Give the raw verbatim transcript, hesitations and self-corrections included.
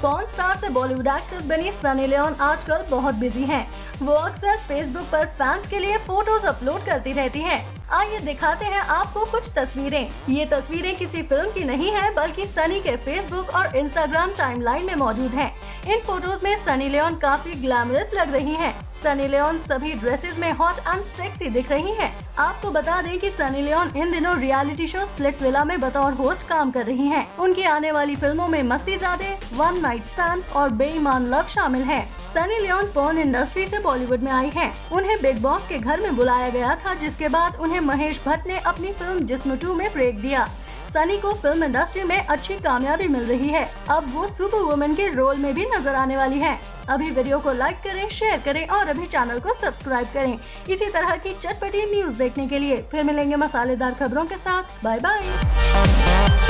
Porn star से Bollywood actress बनी Sunny Leone आजकल बहुत बिजी हैं। वो अक्सर फेसबुक पर फैंस के लिए फोटोज अपलोड करती रहती हैं। आइए दिखाते हैं आपको कुछ तस्वीरें। ये तस्वीरें किसी फिल्म की नहीं है, बल्कि सनी के फेसबुक और इंस्टाग्राम टाइमलाइन में मौजूद हैं। इन फोटोज में सनी लियोन काफी ग्लैमरस लग रही हैं। सनी लियोन सभी ड्रेसेस में हॉट एंड सेक्सी दिख रही हैं। आपको बता दें कि सनी लियोन इन दिनों रियलिटी शो स्प्लिट्सविला में बतौर होस्ट काम कर रही हैं। उनकी आने वाली फिल्मों में मस्तीज़ादे, वन नाइट स्टैंड और बेईमान लव शामिल हैं। सनी लियोन पॉर्न इंडस्ट्री से बॉलीवुड में आई हैं। उन्हें बिग बॉस के घर में बुलाया गया था, जिसके बाद उन्हें महेश भट्ट ने अपनी फिल्म जिस्म टू में ब्रेक दिया। सनी को फिल्म इंडस्ट्री में अच्छी कामयाबी मिल रही है। अब वो सुपर वुमन के रोल में भी नजर आने वाली हैं। अभी वीडियो को लाइक करें, शेयर करें और अभी चैनल को सब्सक्राइब करें इसी तरह की चटपटी न्यूज देखने के लिए। फिर मिलेंगे मसालेदार खबरों के साथ। Bye bye.